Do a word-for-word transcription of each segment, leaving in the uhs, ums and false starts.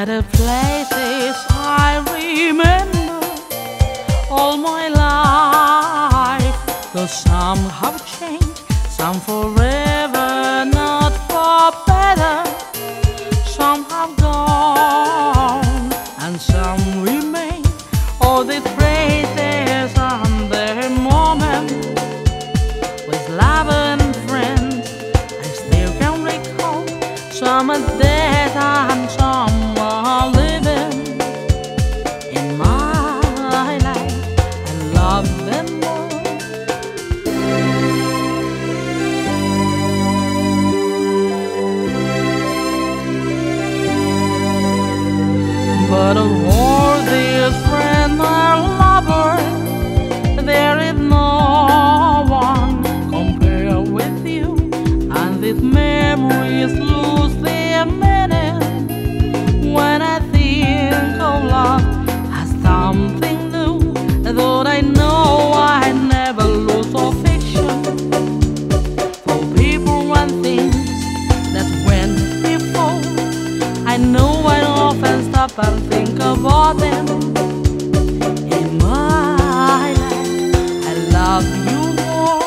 the places I remember all my life. Though some have changed, some forever, not for better. Some have gone and some remain. All these phrases and their moments with love and friends, I still can recall. Some are dead and some are living in my life. I love them all. But of all these friends and lovers, there is no one compared with you, and these memories lose their meaning when I think of love as something new. Though I know I never lose affection for people and things that went before. I know I often stop and think about them. In my life, I love you more.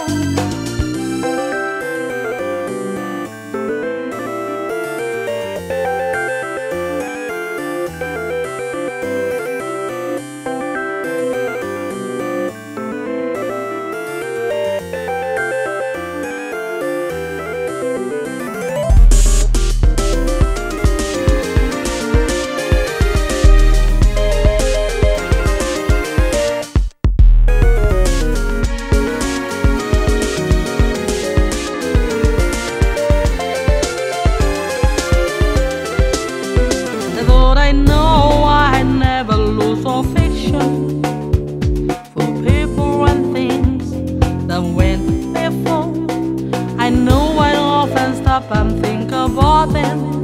Though I know I never lose affection for people and things that went before. I know I often stop and think about them.